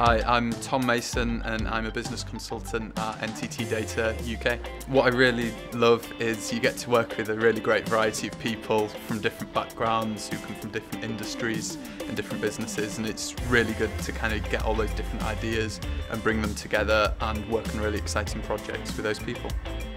Hi, I'm Tom Mason and I'm a business consultant at NTT DATA UK. What I really love is you get to work with a really great variety of people from different backgrounds who come from different industries and different businesses, and it's really good to kind of get all those different ideas and bring them together and work on really exciting projects with those people.